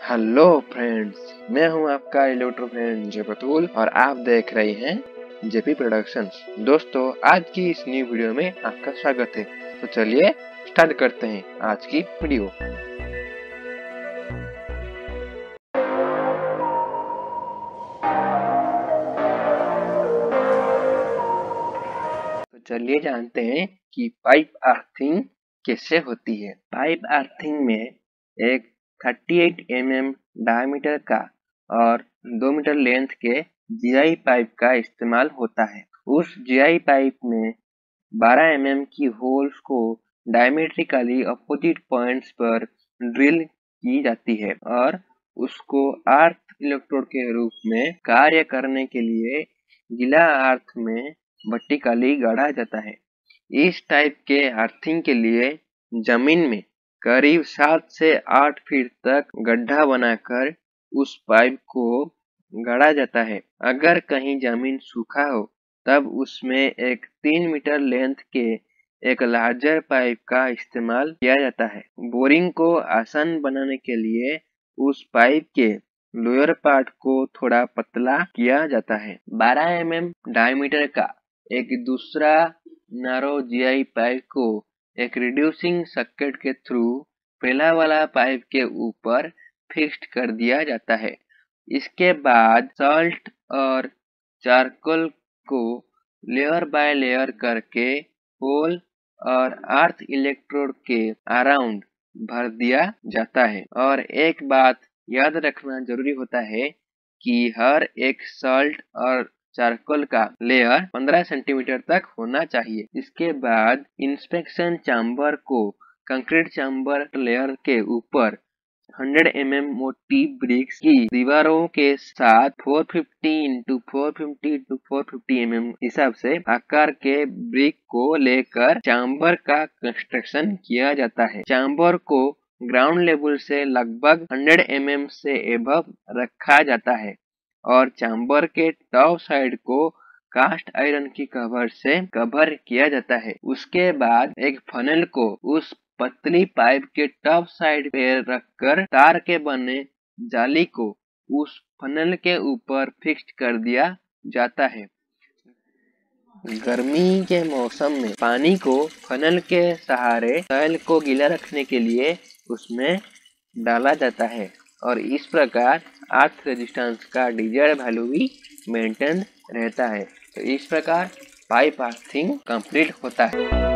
Hello friends, मैं हूं आपका इलेक्ट्रो फ्रेंड जयपतुल और आप देख रहे हैं जेपी प्रोडक्शंस। दोस्तों, आज की इस न्यू वीडियो में आपका स्वागत है। तो चलिए स्टार्ट करते हैं आज की वीडियो। तो चलिए जानते हैं कि पाइप अर्थिंग कैसे होती है। पाइप अर्थिंग में एक 38 mm डायमीटर का और 2 मीटर लेंथ के जीआई पाइप का इस्तेमाल होता है। उस जीआई पाइप में 12 mm की होल्स को डायमेट्रिकली अपोजिट पॉइंट्स पर ड्रिल की जाती है और उसको अर्थ इलेक्ट्रोड के रूप में कार्य करने के लिए गीला अर्थ में वर्टिकली गाड़ा जाता है। इस टाइप के अर्थिंग के लिए जमीन में करीब 7 से 8 फीट तक गड्ढा बनाकर उस पाइप को गाड़ा जाता है। अगर कहीं जमीन सूखा हो तब उसमें एक 3 मीटर लेंथ के एक लार्जर पाइप का इस्तेमाल किया जाता है। बोरिंग को आसान बनाने के लिए उस पाइप के लोअर पार्ट को थोड़ा पतला किया जाता है। 12 mm डायमीटर का एक दूसरा नैरो जीआई पाइप को एक रिड्यूसिंग सर्किट के थ्रू पहला वाला पाइप के ऊपर फिक्स्ड कर दिया जाता है। इसके बाद सॉल्ट और चारकोल को लेयर बाय लेयर करके होल और अर्थ इलेक्ट्रोड के अराउंड भर दिया जाता है। और एक बात याद रखना जरूरी होता है कि हर एक सॉल्ट और चारकोल का लेयर 15 सेंटीमीटर तक होना चाहिए। इसके बाद इंस्पेक्शन चैम्बर को कंक्रीट चैम्बर लेयर के ऊपर 100 mm मोटी ब्रिक्स की दीवारों के साथ 450 x 450 x 450 mm हिसाब से आकार के ब्रिक को लेकर चैम्बर का कंस्ट्रक्शन किया जाता है। चैम्बर को ग्राउंड लेवल से लगभग 100 mm से एबव रखा जाता है और चैम्बर के टॉप साइड को कास्ट आयरन की कवर से कवर किया जाता है। उसके बाद एक फनल को उस पतली पाइप के टॉप साइड पे रखकर तार के बने जाली को उस फनल के ऊपर फिक्स कर दिया जाता है। गर्मी के मौसम में पानी को फनल के सहारे सॉइल को गीला रखने के लिए उसमें डाला जाता है और इस प्रकार अर्थ रेजिस्टेंस का डिजायर्ड वैल्यू भी मेंटेन रहता है। तो इस प्रकार पाइप अर्थिंग कंप्लीट होता है।